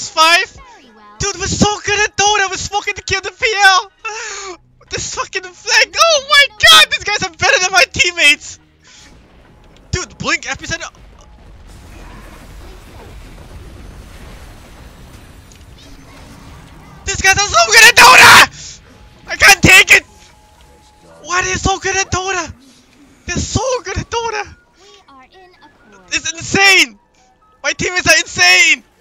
PS5? Dude, we're so good at Dota. We're smoking to kill the PL. This fucking flank. Oh my god, these guys are better than my teammates. Dude, Blink epicenter. These guys are so good at Dota. I can't take it. Why are they so good at Dota? They're so good at Dota. It's insane. My teammates are insane.